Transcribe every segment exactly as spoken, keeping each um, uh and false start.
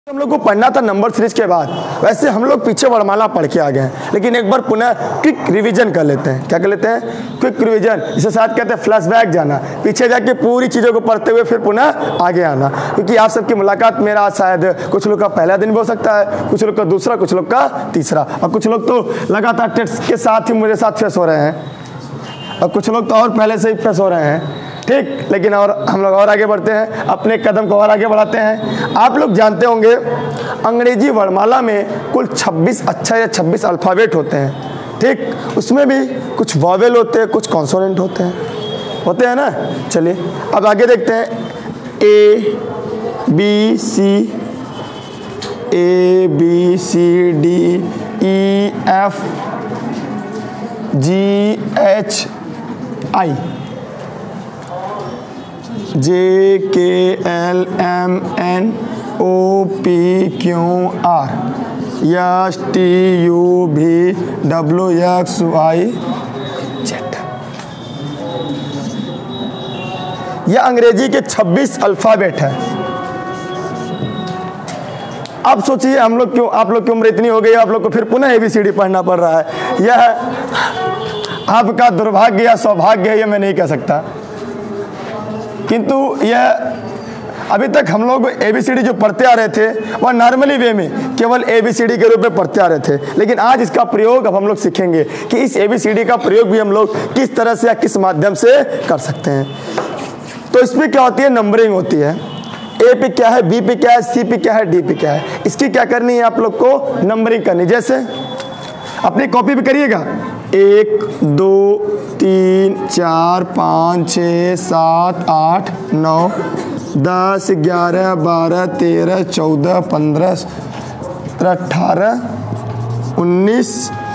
हम लोग को पढ़ना था नंबर सीरीज के बाद। वैसे हम लोग पीछे वर्णमाला पढ़ के आ गए हैं, लेकिन एक बार पुनः क्विक रिवीजन कर लेते हैं। क्या कर लेते हैं? क्विक रिवीजन, जिसे साथ कहते हैं फ्लैशबैक जाना, पीछे जाके पूरी चीज़ों को पढ़ते हुए फिर पुनः आगे आना। क्योंकि आप सबकी मुलाकात मेरा शायद कुछ लोग का पहला दिन भी हो सकता है, कुछ लोग का दूसरा, कुछ लोग का तीसरा, और कुछ लोग तो लगातार टेस्ट के साथ ही मेरे साथ फेस हो रहे हैं, और कुछ लोग तो और पहले से ही फेस हो रहे हैं। ठीक, लेकिन और हम लोग और आगे बढ़ते हैं, अपने कदम को और आगे बढ़ाते हैं। आप लोग जानते होंगे अंग्रेजी वर्णमाला में कुल छब्बीस अक्षर या छब्बीस अल्फ़ाबेट होते हैं। ठीक, उसमें भी कुछ वॉवेल होते हैं, कुछ कॉन्सोनेंट होते हैं, होते हैं ना। चलिए अब आगे देखते हैं। A B C, A B C D E F G H I, J K L M N O P Q R, S T U V W X Y Z. यह अंग्रेजी के छब्बीस अल्फ़ाबेट है। अब सोचिए हम लोग क्यों, आप लोग की उम्र इतनी हो गई, आप लोग को फिर पुनः एबीसीडी पढ़ना पड़ रहा है। यह आपका दुर्भाग्य या सौभाग्य है, यह मैं नहीं कह सकता, किंतु यह अभी तक हम लोग एबीसीडी जो पढ़ते आ रहे थे वह नॉर्मली वे में केवल एबीसीडी के रूप में पढ़ते आ रहे थे। लेकिन आज इसका प्रयोग अब हम लोग सीखेंगे कि इस एबीसीडी का प्रयोग भी हम लोग किस तरह से या किस माध्यम से कर सकते हैं। तो इसमें क्या होती है? नंबरिंग होती है। ए पे क्या है, बी पे क्या है, सी पे क्या है, डी पे क्या है। इसकी क्या करनी है? आप लोग को नंबरिंग करनी। जैसे अपनी कॉपी पे करिएगा, एक दो तीन चार पाँच छः सात आठ नौ दस ग्यारह बारह तेरह चौदह पंद्रह सत्रह अठारह उन्नीस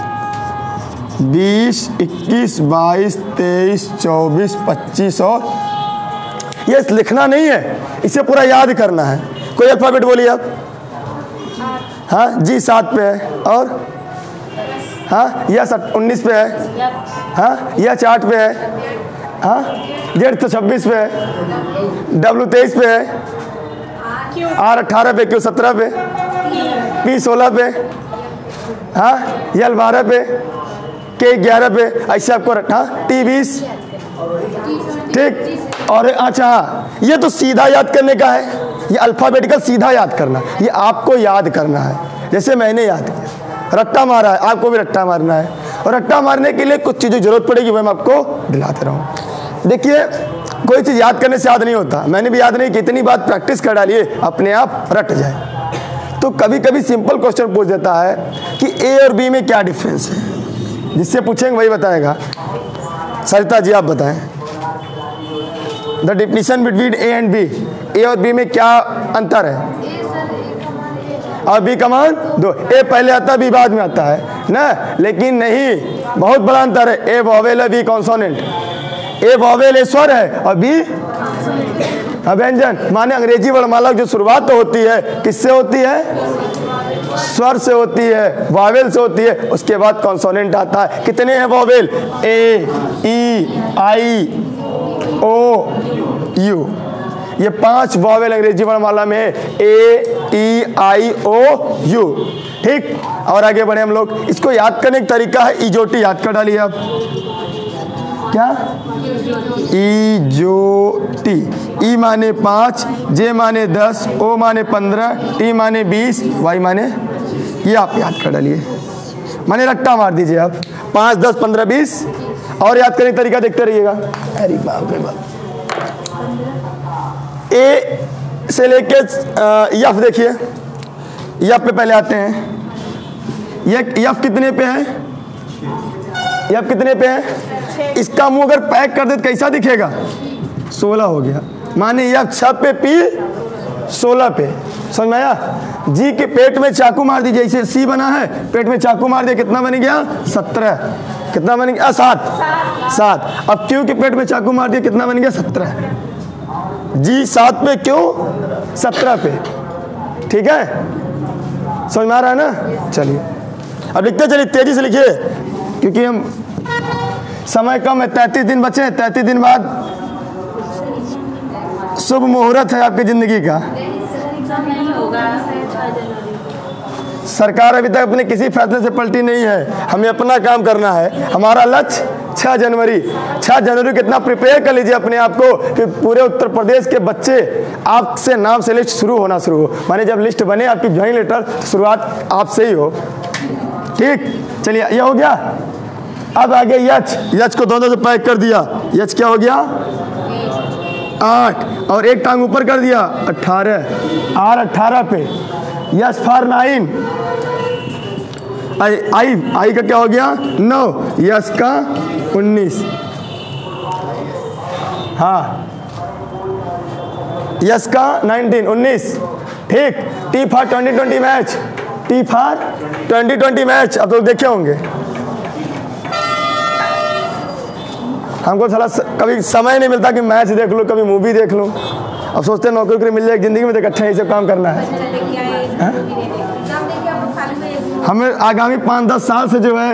बीस इक्कीस बाईस तेईस चौबीस पच्चीस, और ये लिखना नहीं है, इसे पूरा याद करना है। कोई अल्फ़ाबेट बोलिए आप। हाँ जी, सात पे है, और हाँ यह उन्नीस पे है, हाँ यह चार्ट पे है, हाँ जेड तो छब्बीस पे है, डब्ल्यू तेईस पे है, आर अट्ठारह पे, क्यों सत्रह पे, पी सोलह पे, हाँ यल बारह पे, के ग्यारह पे, ऐसे आपको रखा, टी बीस। ठीक, और अच्छा हाँ, ये तो सीधा याद करने का है, ये अल्फ़ाबेटिकल सीधा याद करना, ये आपको याद करना है। जैसे मैंने याद किया, रट्टा मारा है, आपको भी रट्टा मारना है, और रट्टा मारने के लिए कुछ चीज़ें जरूरत पड़ेगी, वह मैं आपको दिलाते रहूँ। देखिए, कोई चीज़ याद करने से याद नहीं होता, मैंने भी याद नहीं कि इतनी बात प्रैक्टिस कर डालिए अपने आप रट जाए। तो कभी कभी सिंपल क्वेश्चन पूछ देता है कि ए और बी में क्या डिफरेंस है, जिससे पूछेंगे वही बताएगा। सरिता जी आप बताएं, the definition between A and B, A और बी में क्या अंतर है? और बी कमान दो, ए पहले आता है, बी बाद में आता है ना, लेकिन नहीं, बहुत बड़ा अंतर है। ए वॉवेल है, बी कॉन्सोनेंट। ए वॉवेल स्वर है और बी व्यंजन। माने अंग्रेजी वर्णमाला की जो शुरुआत तो होती है किससे होती है? स्वर से होती है, वॉवेल से होती है, उसके बाद कॉन्सोनेंट आता है। कितने हैं vowel? A, E, I, O, you, ये पांच वॉवेल अंग्रेजी वर्णमाला में है, ए, ई, आई, ओ, यू। ठीक, और आगे बढ़े हम लोग। इसको याद करने का तरीका है, इजोटी याद कर डालिए आप। क्या? इजोटी। ई माने पाँच, जे माने दस, ओ माने पंद्रह, टी माने बीस, वाई माने, ये आप याद कर डालिए, माने रट्टा मार दीजिए आप। पाँच दस पंद्रह बीस, और याद करने का तरीका देखते रहिएगा। अरे बाप रे बाप। ए से लेके यफ देखिए, यफ पे पहले आते हैं। ये यफ कितने पे है? यफ कितने पे है? इसका मुंह अगर पैक कर दे तो कैसा दिखेगा? सोलह हो गया, माने यफ छह पे, पी सोलह पे। समझ में आया? जी के पेट में चाकू मार दीजिए, इसे सी बना है, पेट में चाकू मार दिया, कितना बन गया? सत्रह। कितना बन गया? सात। सात। अब क्यू के पेट में चाकू मार दिया, कितना बन गया? सत्रह। जी सात पे, क्यों सत्रह पे। ठीक है, समझ में आ रहा है ना? चलिए अब लिखते चलिए, तेजी से लिखिए क्योंकि हम समय कम है, तैंतीस दिन बचे हैं। तैंतीस दिन बाद शुभ मुहूर्त है आपकी जिंदगी का। नहीं होगा। सरकार अभी तक अपने किसी फैसले से पलटी नहीं है। हमें अपना काम करना है। हमारा लक्ष्य छह जनवरी छह जनवरी को इतना प्रिपेयर कर लीजिए अपने आप को कि पूरे उत्तर प्रदेश के बच्चे आपसे नाम से लिस्ट शुरू होना शुरू हो। माने जब लिस्ट बने आपकी ज्वाइनिंग लेटर तो शुरुआत आपसे ही हो। ठीक, चलिए ये हो गया। अब आगे यच यच को दोनों से पैक कर दिया। यच क्या हो गया? आठ और एक टांग ऊपर कर दिया अट्ठारह। आर अट्ठारह पे। Yes for nine. I I I का क्या हो गया? नौ। यस का उन्नीस। हाँ यस का नाइनटीन उन्नीस। ठीक। T for twenty twenty match. T for twenty twenty match. अब तो देखे होंगे। हमको थोड़ा कभी समय नहीं मिलता कि मैच देख लूँ, कभी मूवी देख लूँ। अब सोचते हैं नौकरी वोकरी मिल जाए जिंदगी में, तो इकट्ठा ये सब काम करना है। हमें आगामी पाँच दस साल से जो है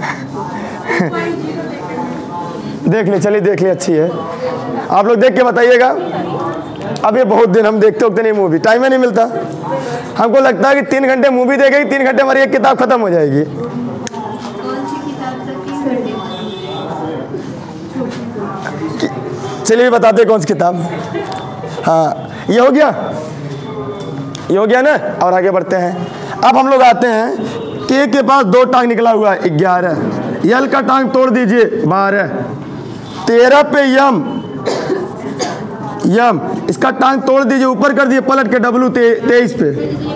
देख ले, चलिए देख ले, अच्छी है। आप लोग देख के बताइएगा। अब ये बहुत दिन हम देखते होते नहीं मूवी, टाइम ही नहीं मिलता। हमको लगता है कि तीन घंटे मूवी देखेंगे, तीन घंटे हमारी एक किताब खत्म हो जाएगी। चलिए बताते कौन सी किताब। हाँ ये हो गया, ये हो गया ना। और आगे बढ़ते हैं। अब हम लोग आते हैं के के पास दो टांग निकला हुआ है ग्यारह। यल का टांग तोड़ दीजिए बारह। तेरह पे यम यम इसका टांग तोड़ दीजिए, ऊपर कर दिए पलट के डब्लू ते, तेईस पे।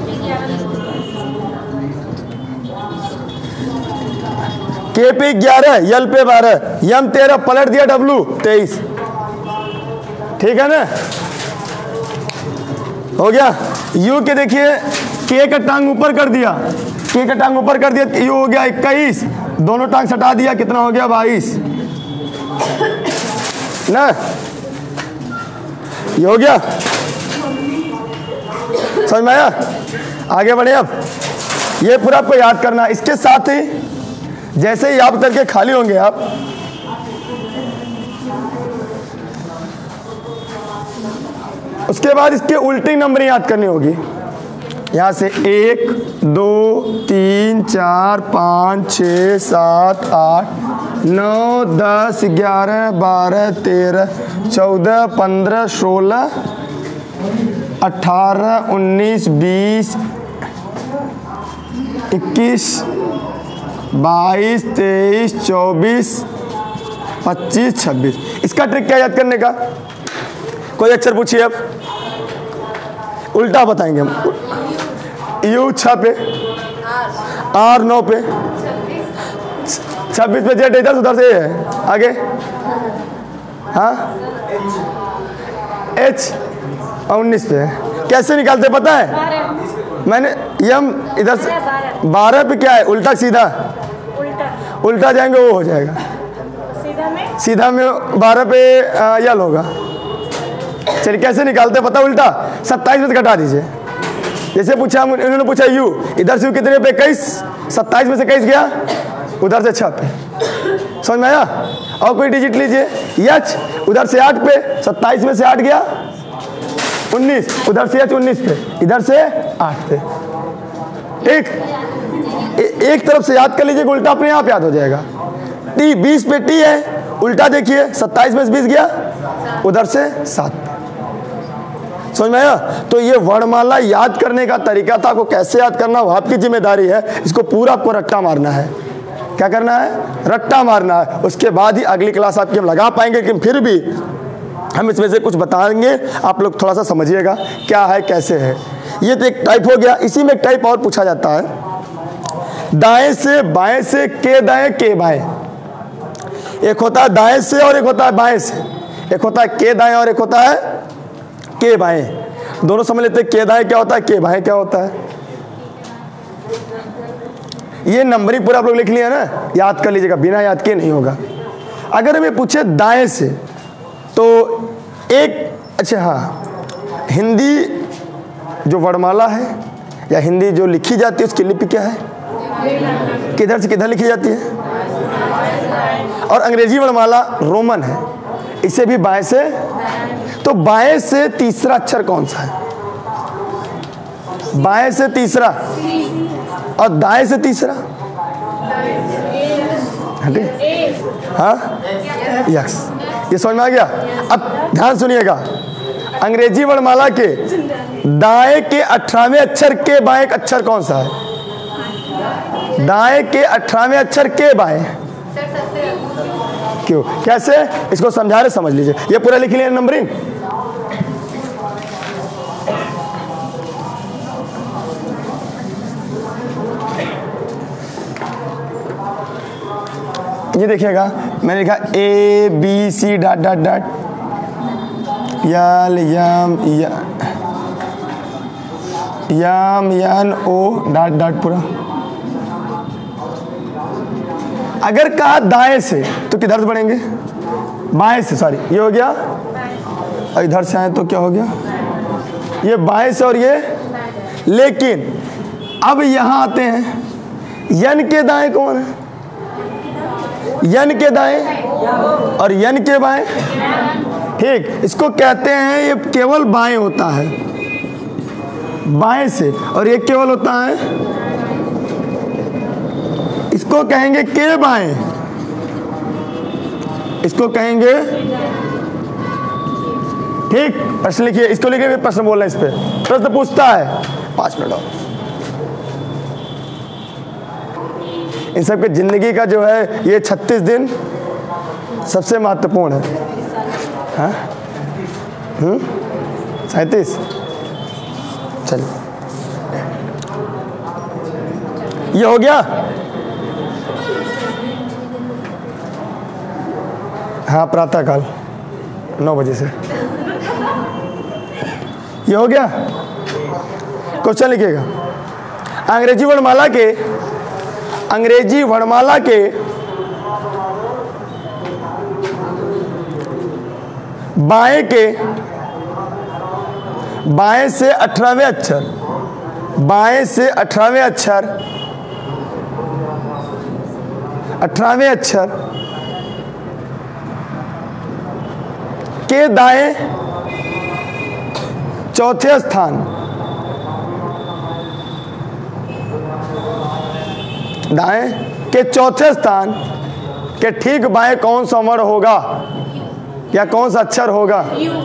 के पे ग्यारह, यल पे बारह, यम तेरह, पलट दिया डब्लू तेईस। ठीक है ना, हो गया। यू के देखिए के का टांग ऊपर कर दिया, के का टांग ऊपर कर दिया, यू हो गया इक्कीस। दोनों टांग सटा दिया, कितना हो गया? बाईस ना। ये हो गया, समझ में आया? आगे बढ़े। अब ये पूरा आपको याद करना। इसके साथ ही जैसे ही याद करके खाली होंगे आप, उसके बाद इसके उल्टी नंबर याद करनी होगी। यहाँ से एक दो तीन चार पाँच छः सात आठ नौ दस ग्यारह बारह तेरह चौदह पंद्रह सोलह अठारह उन्नीस बीस इक्कीस बाईस तेईस चौबीस पच्चीस छब्बीस। इसका ट्रिक क्या याद करने का? कोई अक्षर पूछिए। अब उल्टा बताएंगे हम। यू छः पे, आर नौ पे, छब्बीस पे जेड इधर उधर से है। आगे हाँ एच और उन्नीस पे। कैसे निकालते पता है? मैंने यम इधर से बारह पे क्या है? उल्टा सीधा उल्टा उल्टा जाएंगे वो हो जाएगा। सीधा में सीधा में बारह पे यल होगा। चलिए कैसे निकालते पता? उल्टा सत्ताईस में से घटा दीजिए। जैसे पूछा हम, इन्होंने पूछा यू, इधर से यू कितने पे? इक्कीस। सत्ताईस में से इक्कीस गया, उधर से छः पे। समझ में आया? और कोई डिजिट लीजिए। यच उधर से आठ पे, सत्ताईस में से आठ गया उन्नीस, उधर से एच उन्नीस पे, इधर से आठ पे। ठीक, ए, एक तरफ से याद कर लीजिए, उल्टा अपने आप याद हो जाएगा। टी बीस पे टी है, उल्टा देखिए, सत्ताईस में से बीस गया, उधर से सात पे। समझ में आया? तो ये वर्णमाला याद करने का तरीका था। को कैसे याद करना वो आपकी जिम्मेदारी है। इसको पूरा आपको रट्टा मारना है। क्या करना है? रट्टा मारना है। उसके बाद ही अगली क्लास आपकी हम लगा पाएंगे, लेकिन फिर भी हम इसमें से कुछ बताएंगे, आप लोग थोड़ा सा समझिएगा क्या है कैसे है। ये तो एक टाइप हो गया। इसी में एक टाइप और पूछा जाता है, दाएं से बाएं से के दाएं के बाएं। एक होता है दाएं से और एक होता है बाएं से। एक होता है के दाएं और एक होता है के बाएं। दोनों समझ लेते हैं। के दाएं क्या होता है, के बाएं क्या होता है। ये नंबरिंग पूरा आप लोग लिख लिया ना, याद कर लीजिएगा, बिना याद के नहीं होगा। अगर हमें पूछे दाएं से तो एक, अच्छा हाँ, हिंदी जो वर्णमाला है या हिंदी जो लिखी जाती है उसकी लिपि क्या है? किधर से किधर लिखी जाती है? और अंग्रेजी वर्णमाला रोमन है, इसे भी बाएं से। तो बाएं से तीसरा अक्षर कौन सा है? बाएं से तीसरा और दाएं से तीसरा, हाँ यस, ये समझ में आ गया। अब ध्यान सुनिएगा, अंग्रेजी वर्णमाला के दाएं के अठारहवें अक्षर के बाएं अक्षर कौन सा है? दाएं के अठारहवें अक्षर के बाएं, क्यों, कैसे, इसको समझा रहे, समझ लीजिए। ये पूरा लिख लिया नंबरिंग। ये देखिएगा, मैंने लिखा A B C dot dot dot L M M N O dot dot पूरा। अगर कहा दाएं से तो किधर से बढ़ेंगे? बाएं से, सॉरी, ये हो गया। और इधर से आए तो क्या हो गया? ये बाएं से और ये, लेकिन अब यहां आते हैं, यन के दाएं कौन है? यन के दाएं और यन के बाएं, ठीक, इसको कहते हैं, ये केवल बाएं होता है, बाएं से, और ये केवल होता है, इसको कहेंगे के बाएं, इसको कहेंगे, ठीक। प्रश्न लिखिए, इसको लिखिए, प्रश्न बोलना, इस पे प्रश्न पूछता है, पांच मिनट और। इन सब के जिंदगी का जो है ये छत्तीस दिन सबसे महत्वपूर्ण है, हाँ, हम्म, सैंतीस, चलिए, ये हो गया। हाँ, प्रातः काल नौ बजे से, ये हो गया। क्वेश्चन लिखिएगा, अंग्रेजी वर्णमाला के अंग्रेजी वर्णमाला के बाएं के बाएं से अठारहवें अक्षर, बाएं से अठारहवें अक्षर अठारहवें अक्षर के दाएं चौथे स्थान, दाएं के चौथे स्थान के ठीक बाएं कौन सा वर्ण होगा या कौन सा अक्षर होगा?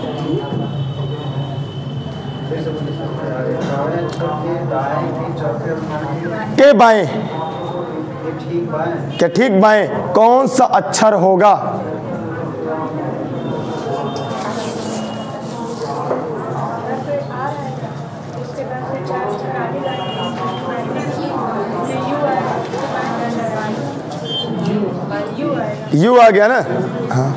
के बाएं, के ठीक बाएं कौन सा अक्षर होगा? यू आ गया ना, हाँ।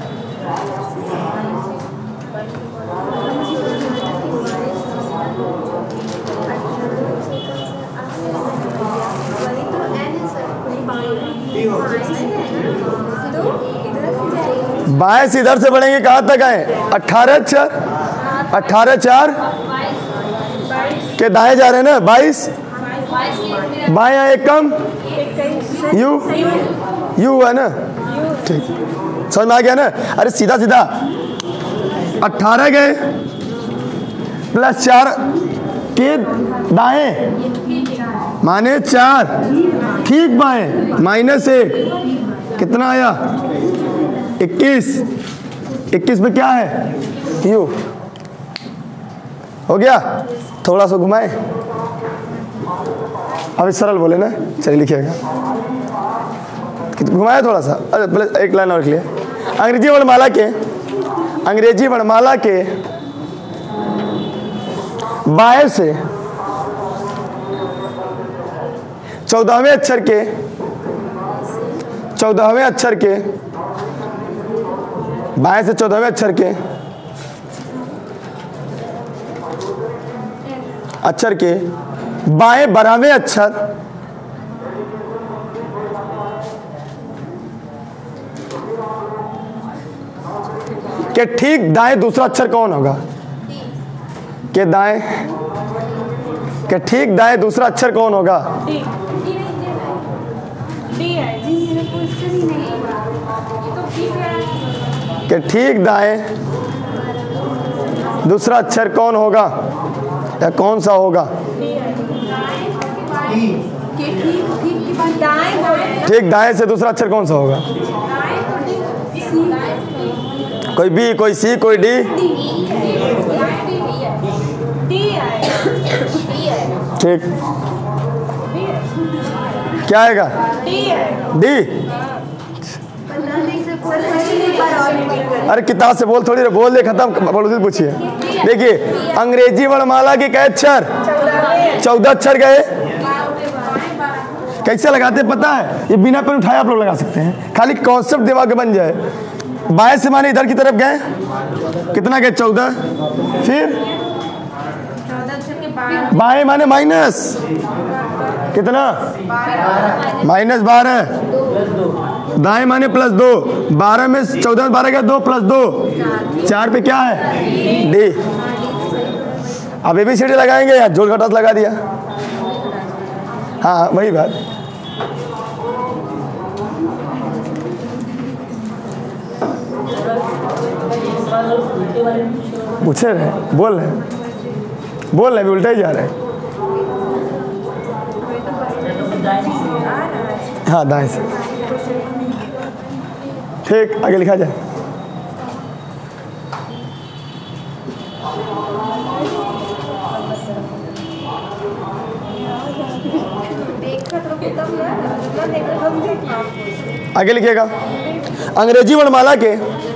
बाएं से इधर से बढ़ेंगे, कहाँ तक आए? अठारह अक्षर, अठारह चार के दाएं जा रहे हैं ना, बाईस, बाएं एक कम, यू यू है ना, ठीक, समझ में आ गया ना। अरे सीधा सीधा अठारह गए प्लस चार के दाएं माने चार, ठीक बाएं माइनस एक, कितना आया? इक्कीस, इक्कीस में क्या है? यू हो गया। थोड़ा सा घुमाए, अभी सरल बोले ना, चलिए लिखिएगा, घुमाया थोड़ा सा, अरे एक लाइन और लिख लिया। अंग्रेजी वर्णमाला के अंग्रेजी वर्णमाला के बाएं से चौदहवें अक्षर के चौदहवें अक्षर के बाएं से चौदहवें अक्षर के अक्षर के बाएं बारहवें अक्षर के ठीक दाएं दूसरा अक्षर कौन होगा? के दाएं के ठीक दाएं दूसरा अक्षर कौन होगा? के ठीक दाएं दूसरा अक्षर कौन होगा या कौन सा होगा? ठीक, दाएं से दूसरा अक्षर कौन सा होगा? कोई बी, कोई सी, कोई डी। ठीक, क्या आएगा? डी। अरे किताब से बोल, थोड़ी बोल दे, खत्म, बोल पूछिए। देखिए, अंग्रेजी वर्णमाला के कई अक्षर? चौदह अक्षर गए। कैसे लगाते पता है? ये बिना पेन उठाए आप लोग लगा सकते हैं, खाली कॉन्सेप्ट दिमाग में बन जाए। बाएं से माने इधर की तरफ गए, कितना गए? चौदह। फिर बाएं माने माइनस, कितना? माइनस बारह। दाएं माने प्लस दो, बारह में चौदह में बारह का दो प्लस दो, चार पे क्या है? डी। अब ए बी सी डी लगाएंगे या जोड़ घटास लगा दिया? हाँ वही बात। पूछे रहे, बोल रहे बोल रहे उल्टा ही जा रहे। हाँ दाएं से। ठीक, आगे लिखा जाए। आगे लिखिएगा। अंग्रेजी वर्णमाला के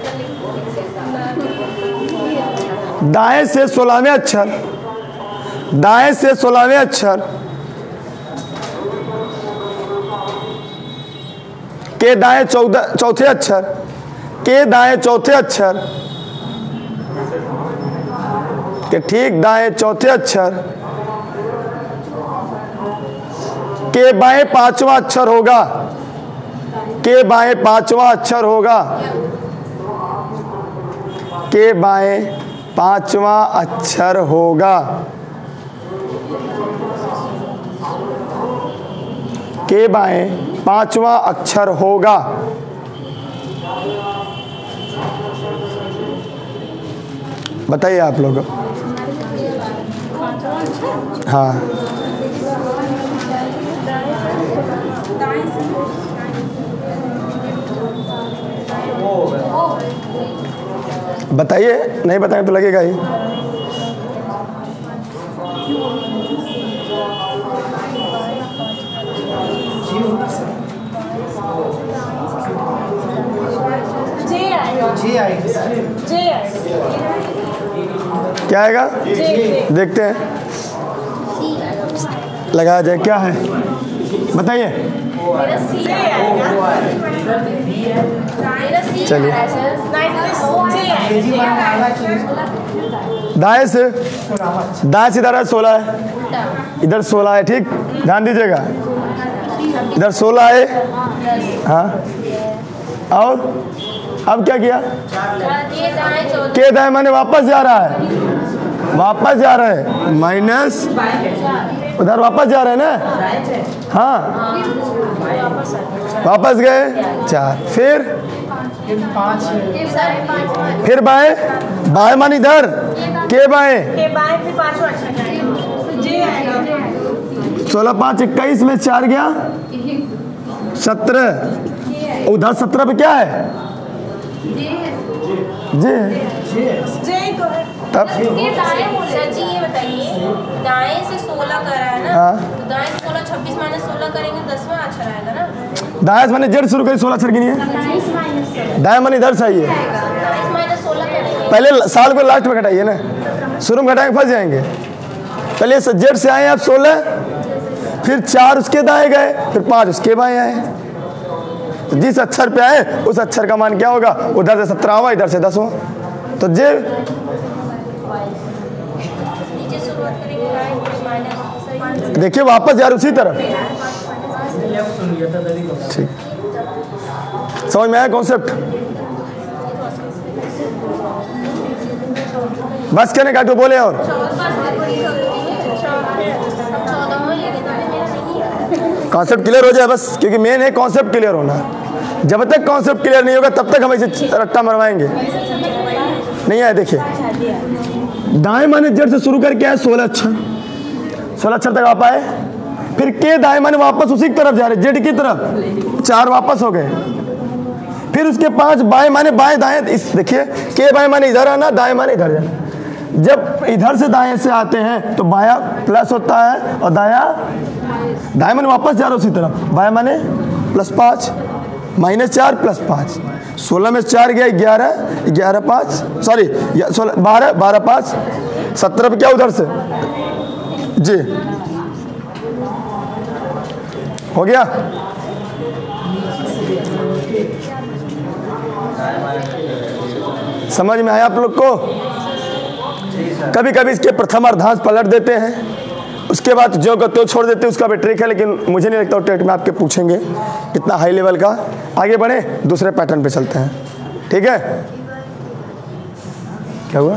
दाएं से सोलहवें अक्षर, दाएं से सोलहवें अक्षर के दाएं चौदह चौथे अक्षर के दाएं चौथे अक्षर के ठीक दाएं चौथे अक्षर के बाएं पांचवा अक्षर होगा, के बाएं पांचवा अक्षर होगा, के बाएं पांचवा अक्षर होगा, के बाएं पांचवा अक्षर होगा। बताइए आप लोग। हाँ बताइए, नहीं बताएं तो लगेगा ही। क्या आएगा? देखते हैं, लगाया जाए। क्या है बताइए। चलिए, दाएं से दाएं से इधर सोलह है, इधर सोलह है। ठीक, ध्यान दीजिएगा, इधर सोलह है। हाँ, और अब क्या किया? के दाएं माने वापस जा रहा है, वापस जा रहा है, माइनस उधर वापस जा रहे हैं ना। हाँ, वापस गए चार। फिर फिर बाएं, बाएं मान इधर, के बाएं सोलह पाँच इक्कीस में चार गया सत्रह, उधर सत्रह पे क्या है? जे तब ये बताइए, दाएं से सोलह करा है ना। हाँ। तो दाएं से सोलह, छब्बीस माइनस सोलह करेंगे, दसवां अक्षर आएगा ना। दाएं माने जेड शुरू करिए, सोलह अक्षर गिनिए। दाएं माने इधर से आइए, पहले साल को लास्ट में घटाइए ना, शुरू में घटाएंगे फंस जाएंगे। पहले जेड से आए आप सोलह, फिर चार उसके दाएं गए, फिर पाँच उसके बाएं आए। तो जिस अक्षर पे आए उस अक्षर का मान क्या होगा? उधर से सत्रहवां, इधर से दसवां। तो जे देखिए वापस यार उसी तरफ। ठीक, समझ में आया कॉन्सेप्ट? बस कहने का तो बोले और कॉन्सेप्ट क्लियर हो जाए बस, क्योंकि मेन है कॉन्सेप्ट क्लियर होना। जब तक कॉन्सेप्ट क्लियर नहीं होगा तब तक हम इसे रट्टा मरवाएंगे नहीं आए। देखिए, दाएं माने जेड से शुरू करके आए सोलह अक्षर, सोलह अक्षर तक आप आए, फिर के दाएं माने वापस उसी की तरफ जा रहे, जेड की तरफ, चार वापस हो गए। फिर उसके पांच बाएं माने बाएं दाएं, इस देखिए के बाएं माने इधर आना, दाएं माने इधर जाना। जब इधर से दाएं से आते हैं तो बायां प्लस होता है और दायां, दाएं माने वापस जा रहे उसी तरफ, बाएं माने प्लस पाँच, माइनस चार प्लस पाँच, सोलह में चार गया ग्यारह, ग्यारह पाँच सॉरी सोलह बारह, बारह पाँच सत्रह पे क्या उधर से जी हो गया। समझ में आया आप लोग को? कभी कभी इसके प्रथम अर्धांश पलट देते हैं, उसके बाद जो को तो छोड़ देते हैं, उसका भी ट्रिक है, लेकिन मुझे नहीं लगता टेट में आपके पूछेंगे इतना हाई लेवल का। आगे बढ़े, दूसरे पैटर्न पे चलते हैं, ठीक है? क्या हुआ?